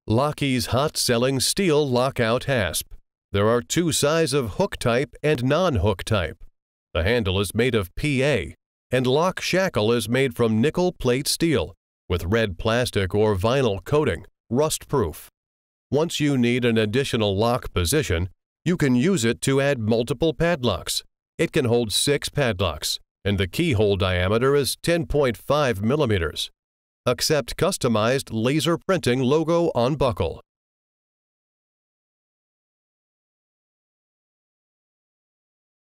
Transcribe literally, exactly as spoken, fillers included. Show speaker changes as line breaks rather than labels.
Lockey's hot-selling steel Lockout hasp. There are two sizes of hook type and non-hook type. The handle is made of P A, and lock shackle is made from nickel plate steel with red plastic or vinyl coating, rust-proof. Once you need an additional lock position, you can use it to add multiple padlocks. It can hold six padlocks, and the keyhole diameter is ten point five millimeters. Accept customized laser printing logo on buckle.